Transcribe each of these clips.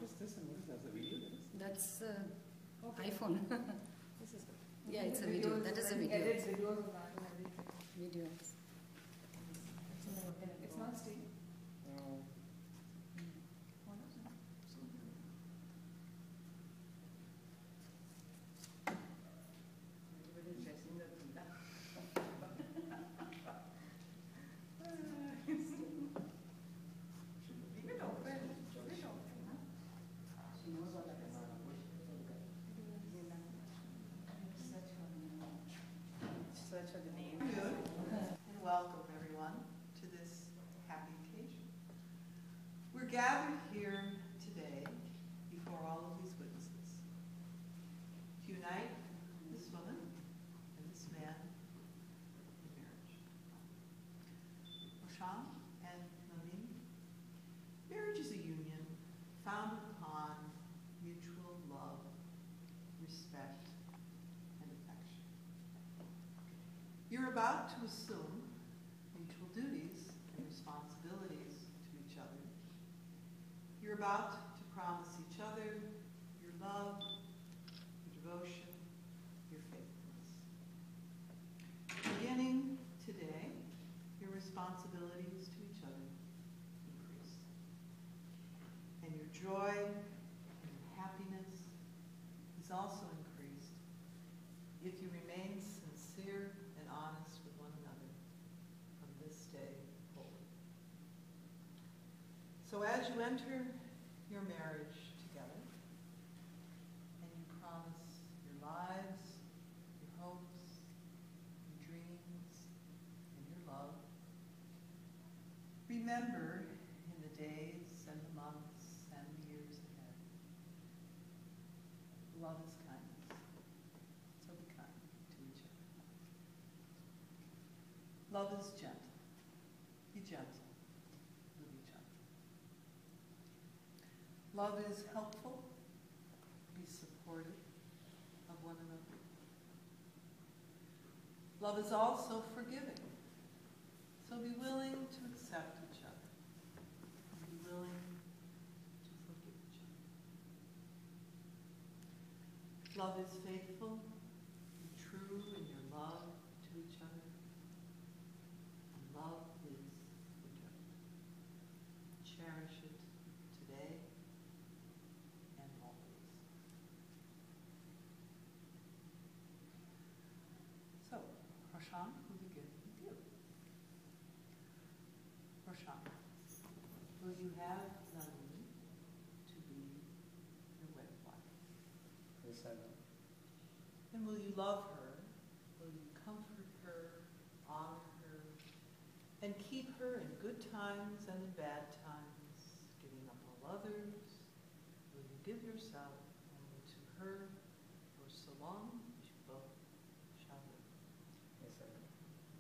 is this and what is that? The video that is? That's Okay. iPhone. This is good. Yeah, it's a video. That is a video. Edit videos of that and everything. Video. It's not Steve. No. What is it? Everybody's dressing the Buddha. Leave it open. Leave it open. She knows all that. Search for the name. And welcome everyone to this happy occasion. We're gathered here today before all of these witnesses to unite this woman and this man in marriage. Roshan and Nalini, marriage is a union founded upon mutual love, respect, and affection. You're about to assume mutual duties and responsibilities to each other. You're about to promise each other your love, your devotion, your faithfulness. Beginning today, your responsibilities to each other increase. And your joy and your happiness is also increased if you remain sincere and honest with one another from this day forward. So as you enter your marriage together, and you promise your lives, your hopes, your dreams, and your love, remember in the days and the months and the years ahead, love is kindness. So be kind to each other. Love is gentle. Be gentle with each other. Love is helpful. Be supportive of one another. Love is also forgiving. So be willing to accept each other. Be willing to forgive each other. Love is faithful. Be true in your love to each other. And love is the gift. Cherish it today and always. So, Roshan, we'll begin with you. Roshan, will you have Nalini to be your wedded wife? Yes, I will. And will you love her? Will you comfort her, honor her, and keep her in good times and in bad times, giving up all others? Will you give yourself only to her for so long as you both shall live? Yes, I will.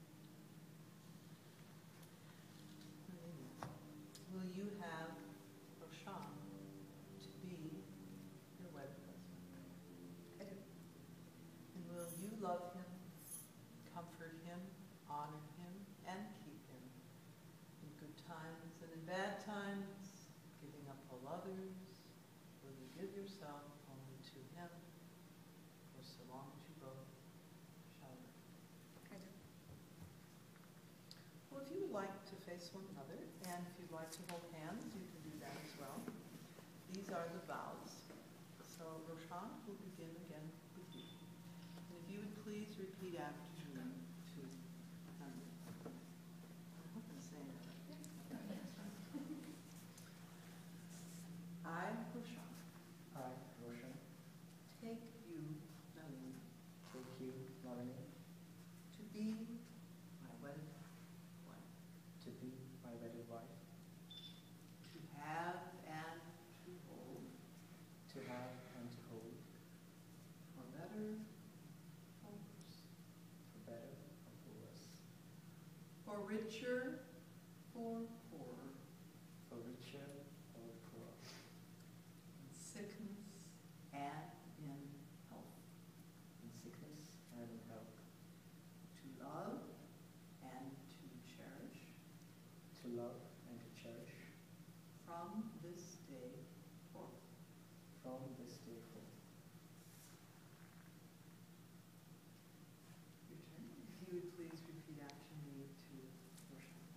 Will you have Roshan to be your wedded husband? I do. And will you love him, comfort him, honor him, and keep him in good times and in bad times, giving up all others? Will you give yourself only to him for so long as you both shall live? I do. Well, if you would like to face one another, and if you'd like to hold hands, you can do that as well. These are the vows. So, Roshan, we'll begin again with you. And if you would please repeat after me to Nalini. I hope I'm saying that right. I, Roshan, I, Roshan, take you, Nalini, take you, Nalini, to be my wedded wife, to be my wedded wife, to have and to hold, to have and to hold, for better, for worse, for better or for worse, for richer, for poorer, for richer or poorer, in sickness and in health, in sickness and in health, to love and to cherish to love and to cherish from this day forth. from this day forth. Your turn. If you would please repeat after me to Roshan.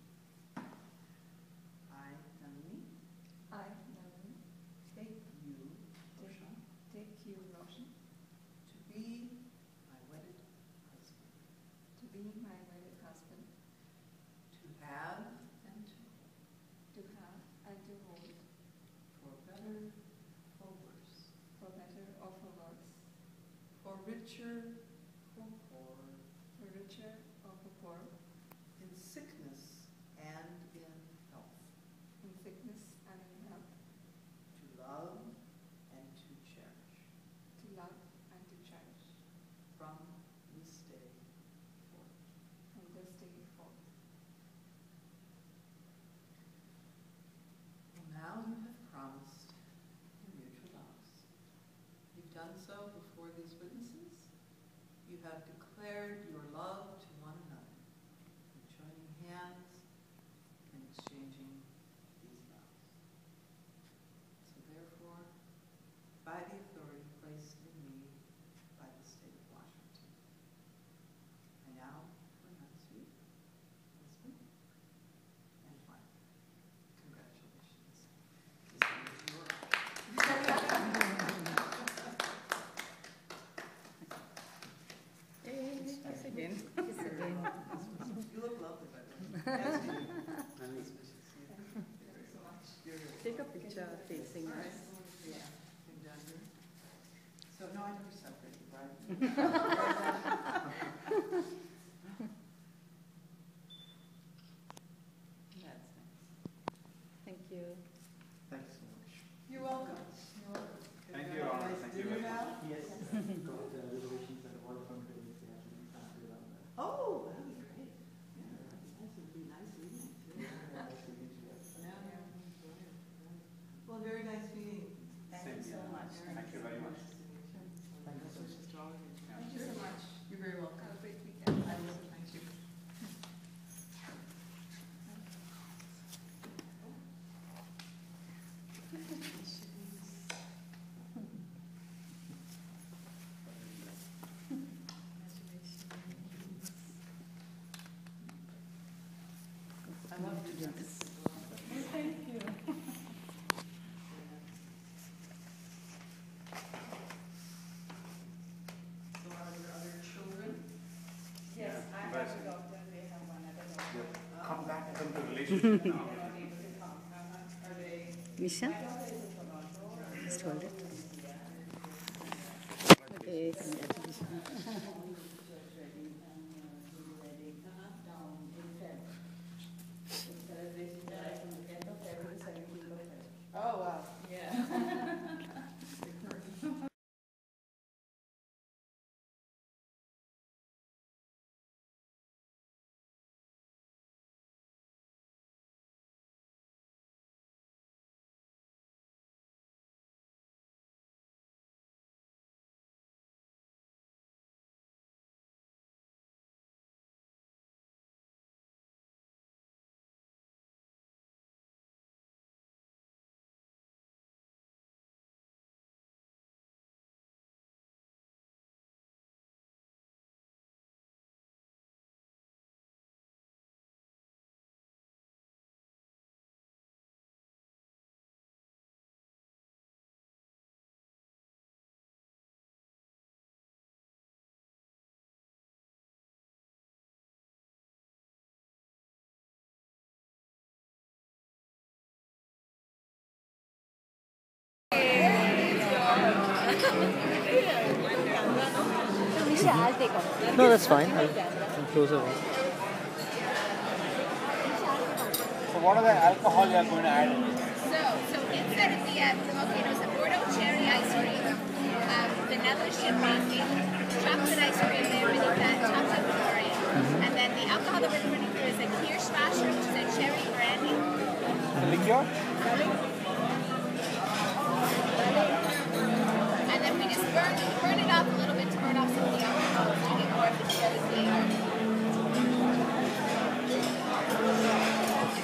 I, Nalini, I, Nalini, take you, Roshan, take you, Roshan, to be my wedded husband, to be my wedded husband, to have and to have and to hold, for better, for worse, for better or for worse, for richer, for poorer, for richer or for poor, in sickness and in health, in sickness and in health, to love and to cherish, to love and to cherish, from this day forth. from this day forth. Well, now you have promised your mutual vows. You've done so before these witnesses. You have declared your love to one another, in joining hands and exchanging these vows. So therefore, by the authority placed in me by the state of Washington, I now pronounce you husband and wife. Congratulations. This is your Kiss again. You look lovely, by the way. As do you. Thank you so much. Take a picture facing us. Yeah. Came down here. So, no, I never separated, right? That's nice. Thank you. Thank you so much. You're welcome. You're welcome. Thank you, Your Honor. Nice Thank you dinner very much. now? Yes, got the reservations at the waterfront really, so I actually can't do that. Oh, that'd be great. Yeah, that'd be nice. It'd be nice evening, too. Yeah, nice to meet you. Yeah, yeah, enjoy it. Right. Well, very nice meeting. Same here. Thank you very much. Thank you so much. To all of you. Yeah. Thank you so much. You're very welcome. Have a great weekend. I will. Thank you. I love your dress. Thank you. So are there other children? Yes, Yeah, I have but- a daughter, they have one, I don't know. Yeah. Come back into relationship now. They're not able to come. Are they? Misha, My daughter is in Toronto. just hold it. Okay, congratulations. Oh, wow. Yeah. Misha, I'll take off. No, that's fine. I'll closer. So what are the alcohol you are going to add? So instead of the volcanoes, the Bordeaux cherry ice cream, vanilla champagne, chocolate ice cream there with that chocolate Victoria. And then the alcohol that we're putting through is a Kirschwasser, which is a cherry brandy. The liqueur? And then we just burn it off a little bit to burn off some of the alcohol to get more of the cherry flavor.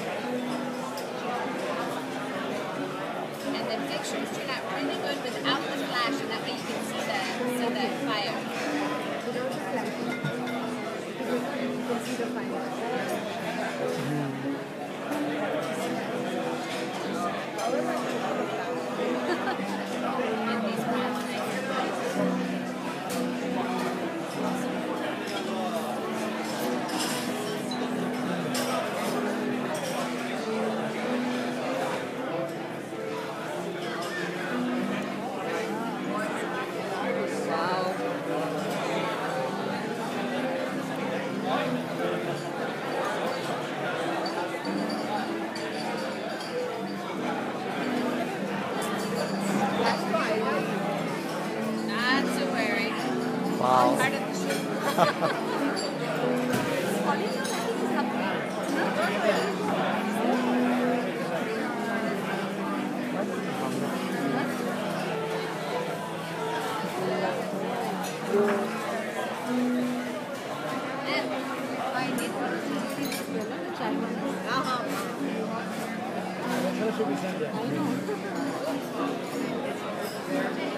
And then make sure you're not really good without flash, and that way you can see the fire. And these crabs, not to worry. Wow. Part of the show. Should be sent there.